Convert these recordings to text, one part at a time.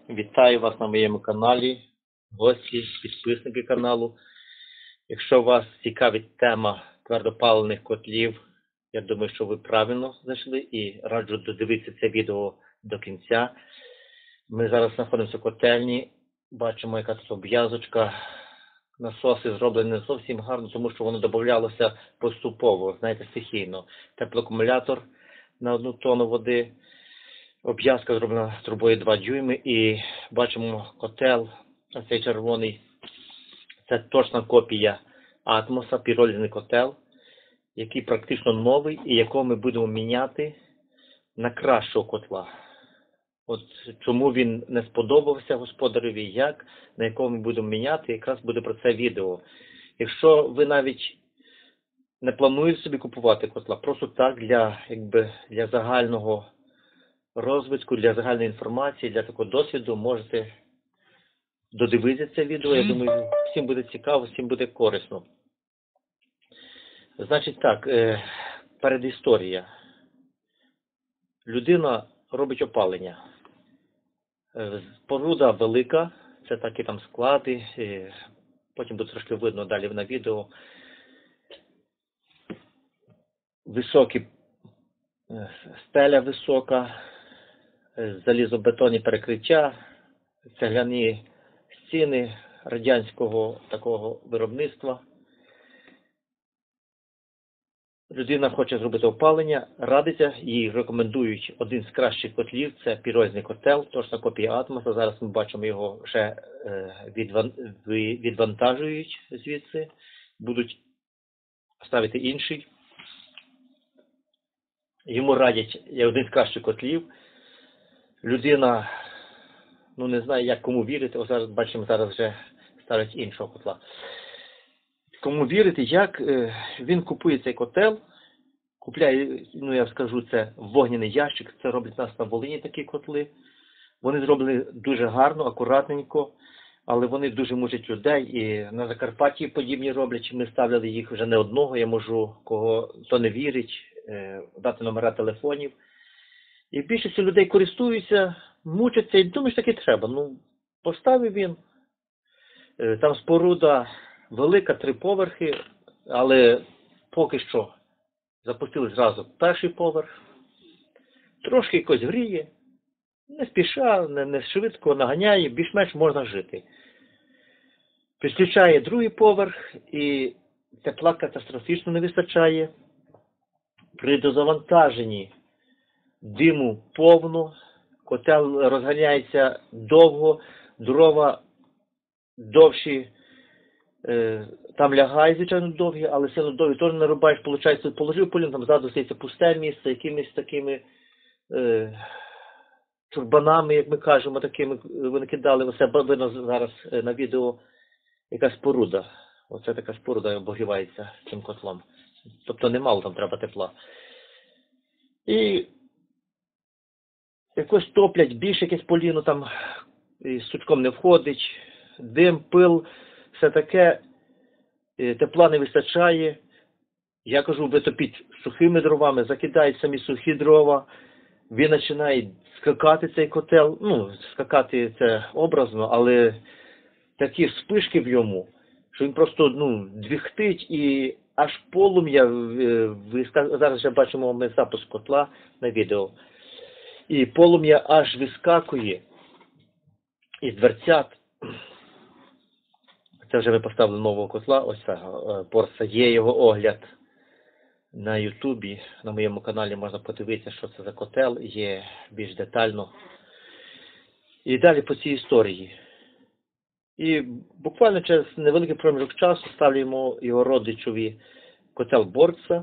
Вітаю вас на моєму каналі, гості, підписники каналу. Якщо вас цікавить тема твердопаливних котлів, я думаю, що ви правильно знайшли і раджу додивитися це відео до кінця. Ми зараз знаходимося в котельні, бачимо, яка тут обв'язочка. Насоси зроблені не зовсім гарно, тому що воно додавалося поступово, знаєте, стихійно. Теплоакумулятор на 1 тонну води. Обв'язка зроблена трубою 2 дюйми і бачимо котел, цей червоний, це точна копія Атмоса, піролізний котел, який практично новий і якого ми будемо міняти на кращого котла. От чому він не сподобався господареві, як, на якого ми будемо міняти, якраз буде про це відео. Якщо ви навіть не плануєте собі купувати котла, просто так для загального розвитку, для загальної інформації, для такого досвіду можете додивитися це відео. Я думаю, всім буде цікаво, всім буде корисно. Значить так, передісторія. Людина робить опалення. Споруда велика, це такі там склади, потім буде трошки видно далі на відео. Високі, стеля висока, залізобетонні перекриття, цегляні стіни радянського такого виробництва. Людина хоче зробити опалення, радиться, їй рекомендують один з кращих котлів, це піролізний котел, точна копія Атмоса. Зараз ми бачимо його вже відвантажують звідси, будуть ставити інший. Йому радять один з кращих котлів. Людина, не знає, як кому вірити, ось зараз бачимо, зараз вже ставлять іншого котла. Кому вірити, як він купує цей котел, купляє, я скажу, це вогняний ящик, це роблять нас на Волині такі котли. Вони зроблені дуже гарно, акуратненько, але вони дуже мучать людей, і на Закарпатті подібні роблять, ми ставляли їх вже не одного, я можу, хто не вірить, дати номера телефонів. І більшість людей користуються, мучаться і думаєш, так і треба. Поставив він, там споруда велика, 3 поверхи, але поки що запустили зразу перший поверх, трошки якось гріє, не спіша, не швидко наганяє, більш-менш можна жити. Підключає другий поверх і тепла катастрофічно не вистачає. При дозавантаженні диму повно, котел розганяється довго, дрова довші, там лягає, звичайно, довгі, але сильно довгі теж не рубаєш, виходить, положив полін, там ззаду стається пусте місце, якимись такими чурбанами, як ми кажемо, такими вони кидали, оце видно зараз на відео, яка споруда. Оце така споруда обогрівається цим котлом. Тобто немало там треба тепла. І якось топлять, більше якесь поліно там з сучком не входить, дим, пил, все таке, тепла не вистачає. Я кажу, витопіть сухими дровами, закидають самі сухі дрова, він починає скакати цей котел, скакати це образно, але такі вспишки в йому, що він просто двіхтить і аж полум'я, зараз вже бачимо ми запуск котла на відео, і полум'я аж вискакує із дверцят. Це вже ми поставили нового котла, ось Порса, є його огляд на ютубі, на моєму каналі можна подивитися, що це за котел, є більш детально. І далі по цій історії. І буквально через невеликий проміжок часу ставимо його родичові котел Борса.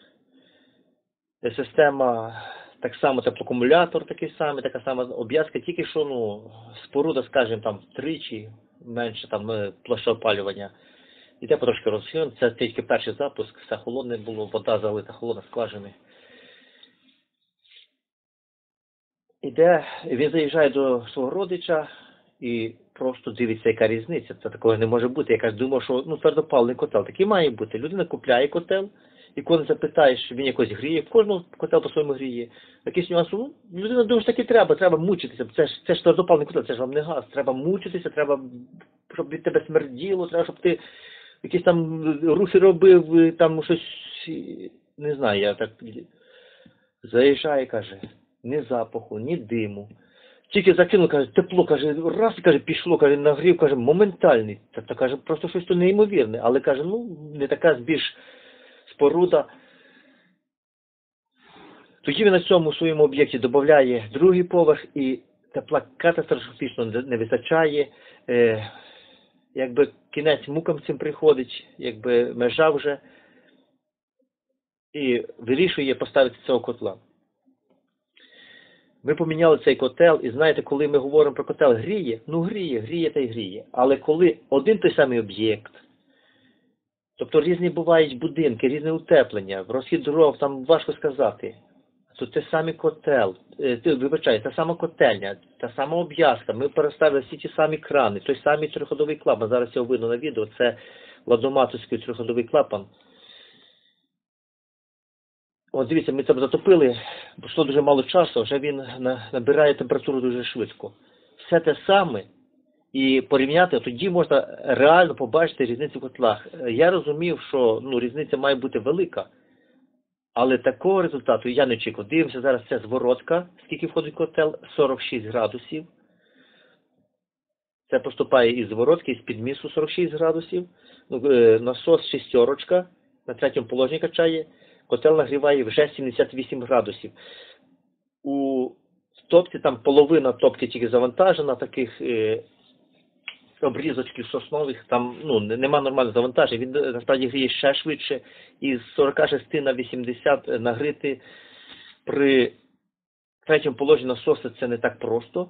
Система, так само теплоакумулятор такий самий, така сама обв'язка, тільки що споруда, скажімо, там втричі менше там площа опалювання. Іде потрошки розхилен, це тільки перший запуск, все холодне було, вода залита холодна скважини. Він заїжджає до свого родича і просто дивиться, яка різниця. Це такого не може бути. Я думав, що твердопаливний котел такий має бути. Людина купляє котел І коли запитаєш, він якось гріє, в кожного котел по-своєму гріє. Якийсь нюанс, ну, людина думає, що так і треба мучитися. Це ж твердопаливний котел, це ж вам не газ. Треба мучитися, треба, щоб від тебе смерділо, треба, щоб ти якісь там рухи робив, там щось, не знаю, я так заїжджає, каже, ні запаху, ні диму. Тільки закинув, каже, тепло, каже, раз, каже, пішло, каже, нагрів, каже, моментальний. Та каже, просто щось то неймовірне. Але, каже, ну, не така більш споруда. Тоді він на цьому своєму об'єкті додає другий поверх і тепла катастрофічно не вистачає. Якби кінець мукам цим приходить, якби межа вже. І вирішує поставити цього котла. Ми поміняли цей котел, і знаєте, коли ми говоримо про котел гріє, ну гріє та й гріє. Але коли один той самий об'єкт, тобто різні бувають будинки, різне утеплення, розхід дров, там важко сказати, то те самий котел, та сама котельня, та сама обв'язка, ми переставили всі ті самі крани, той самий триходовий клапан, зараз його видно на відео, це ладоматовський триходовий клапан. От дивіться, ми там затопили, пройшло дуже мало часу, вже він набирає температуру дуже швидко. Все те саме, і порівняти, тоді можна реально побачити різницю в котлах. Я розумів, що різниця має бути велика, але такого результату я не очікував. Дивимося, зараз це зворотка, скільки входить в котел, 46 градусів. Це поступає із зворотки, із підмісу 46 градусів. Насос шістерочка, на третьому положенні качає. Котел нагріває вже 78 градусів. У топці, там половина топки тільки завантажена, таких обрізочків соснових, там нема нормального завантаження, він насправді гріє ще швидше. Із 46 на 80 нагріти при третьому положенні насоса це не так просто.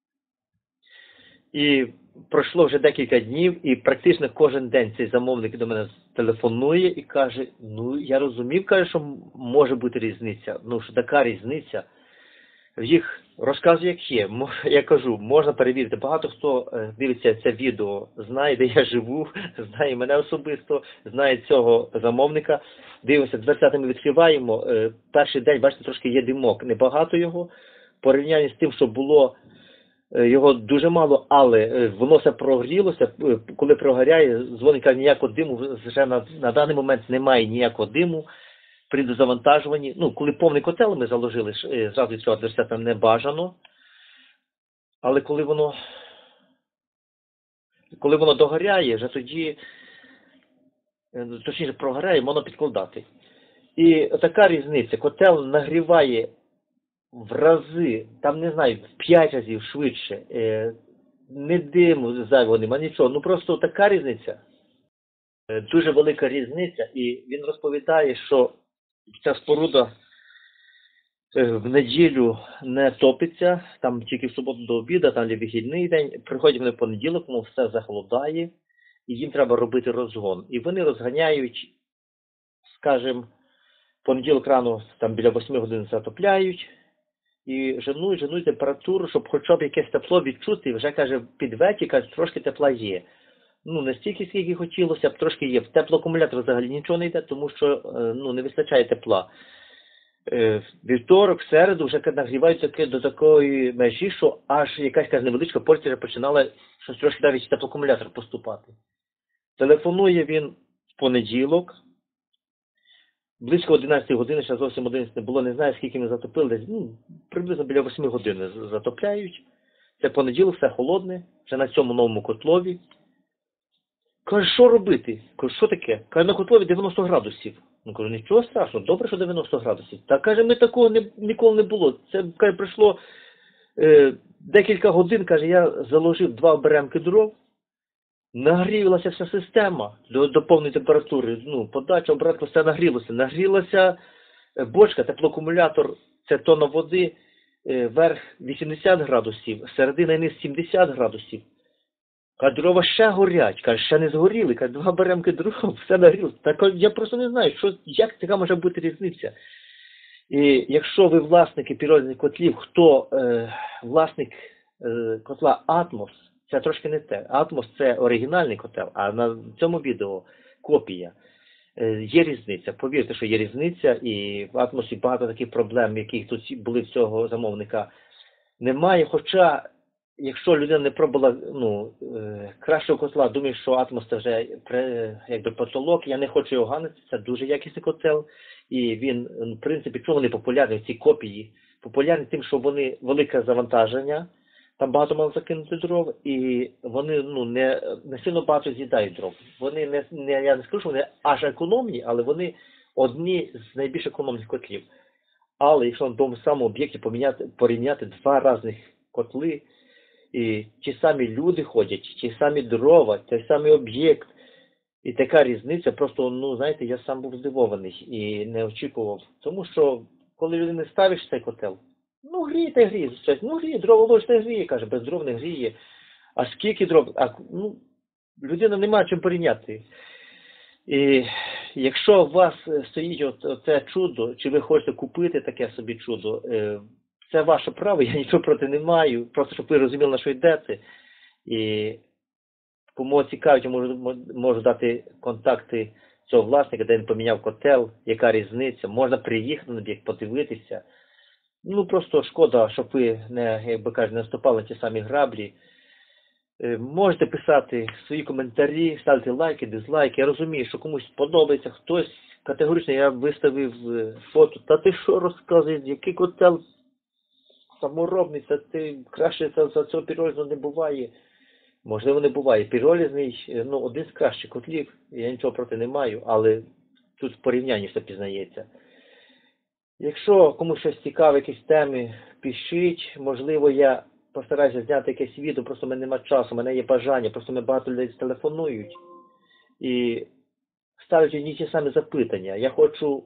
І пройшло вже декілька днів, і практично кожен день цей замовник до мене телефонує і каже, я розумів, каже, що може бути різниця, що така різниця. Їх розказую, як є. Я кажу, можна перевірити. Багато хто дивиться це відео, знає, де я живу, знає мене особисто, знає цього замовника. Дивимося, 20-ми відкриваємо. Перший день, бачите, трошки є димок. Небагато його. Порівняння з тим, що було його дуже мало, але воно все прогрілося. Коли прогоряє, дзвонить, каже, ніякого диму, вже на даний момент немає ніякого диму. При дозавантажуванні, коли повний котел ми заложили, зразу від цього адверсата не бажано, але коли воно догоряє, вже тоді, точніше прогоряє, можна підкладати. І така різниця, котел нагріває в рази, там не знаю, в 5 разів швидше, не диму зайвого нема, нічого, просто така різниця, дуже велика різниця, і він розповідає, що ця споруда в неділю не топиться, там тільки в суботу до обіду, там є вихідний день, приходять вони в понеділок, все захолодає, і їм треба робити розгон. І вони розганяють, скажімо, понеділок рано там біля 8 годин затопляють, і женують температуру, щоб хоча б якесь тепло відчути, і вже, каже, під вечір, каже, трошки тепла є. Не стільки, скільки хотілося б, трошки є. В теплоакумулятор взагалі нічого не йде, тому що не вистачає тепла. Вівторок, середу вже нагріваються до такої межі, що аж якась, каже, невеличка порція починала щось трошки навіть теплоакумулятор поступати. Телефонує він в понеділок, близько 11 години, ще зовсім 11 не було, не знаю, скільки ми затопили, десь, приблизно біля 8 годин затопляють. Це понеділок, все холодне, вже на цьому новому котлові. Каже, що робити? Кажу, що таке? Каже, на котлові 90 градусів. Кажу, нічого страшного, добре, що 90 градусів. Та, каже, ми такого ніколи не було. Це, каже, пройшло декілька годин, каже, я заложив 2 оберемки дров, нагрілася вся система до повної температури. Подача, обратка, все нагрілося. Нагрілася бочка, теплоакумулятор, це тонна води, верх 80 градусів, середина і низ 70 градусів. Каже, дрова ще горять, каже, ще не згоріли, каже, 2 беремки дров, все нагрілося. Так я просто не знаю, як така може бути різниця. І якщо ви власники пірольних котлів, хто власник котла Атмос, це трошки не те. Атмос це оригінальний котел, а на цьому відео копія. Є різниця, повірте, що є різниця, і в Атмосі багато таких проблем, які тут були в цього замовника, немає. Хоча, якщо людина не пробувала кращого котла, думає, що Атмос це вже якби потолок, я не хочу його ганити, це дуже якісний котел, і він, в принципі, чого вони популярні, ці копії? Популярні тим, що вони велике завантаження, там багато мало закинути дров, і вони не сильно багато з'їдають дров. Вони я не скажу, що вони аж економні, але вони одні з найбільш економних котлів. Але якщо на тому самому об'єкті порівняти два різних котли, і ті самі люди ходять, ті самі дрова, той самий об'єкт, і така різниця, просто, знаєте, я сам був здивований і не очікував. Тому що, коли людина ставиш цей котел, гріє та гріє, гріє, дрова ложь та гріє, каже, без дров не гріє. А скільки дров, людина не має чим порівняти. І якщо у вас стоїть оце чудо, чи ви хочете купити таке собі чудо, це ваше право, я нічого проти не маю, просто щоб ви розуміли, на що йдете. І кому цікавить, я можу дати контакти цього власника, де він поміняв котел, яка різниця, можна приїхати на об'єкт, подивитися. Просто шкода, щоб ви не наступали на ті самі граблі. Можете писати свої коментарі, ставити лайки, дизлайки. Я розумію, що комусь подобається, хтось категорично, я виставив фото. Та ти що розказуєш, який котел саморобний, це ти краще за цього піролізного не буває. Можливо, не буває. Піролізний, один з кращих котлів, я нічого проти не маю, але тут в порівнянні все пізнається. Якщо комусь щось цікаве, якісь теми, пишіть. Можливо, я постараюся зняти якесь відео, просто в мене немає часу, в мене є бажання, просто мене багато людей телефонують і ставлять одні ті самі запитання. Я хочу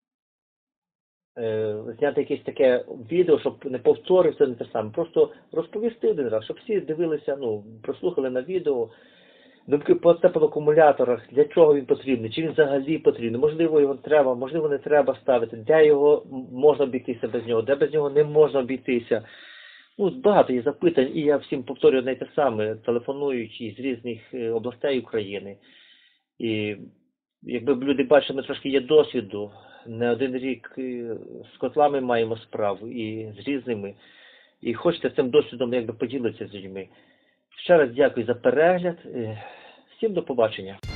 зняти якесь таке відео, щоб не повторився не те саме, просто розповісти один раз, щоб всі дивилися, прослухали на відео, думки по теплоакумуляторах, для чого він потрібний, чи він взагалі потрібний, можливо його треба, можливо не треба ставити, де його можна обійтися без нього, де без нього не можна обійтися. Багато є запитань, і я всім повторюю одне й те саме, телефонують із різних областей України. І якби люди бачили, ми трошки є досвіду, не один рік з котлами маємо справу і з різними. І хочете цим досвідом поділитися з людьми. Ще раз дякую за перегляд. Всім до побачення.